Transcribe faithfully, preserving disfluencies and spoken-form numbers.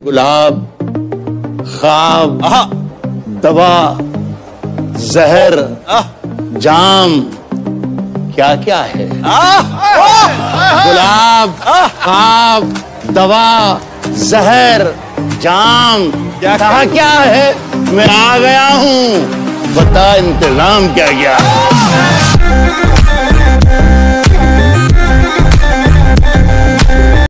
गुलाब, ख्वाब, दवा, जहर, जाम, क्या क्या है? गुलाब, ख्वाब, दवा, जहर, जाम, कहा क्या है? मैं आ गया हूँ, बता इंतजाम क्या क्या है?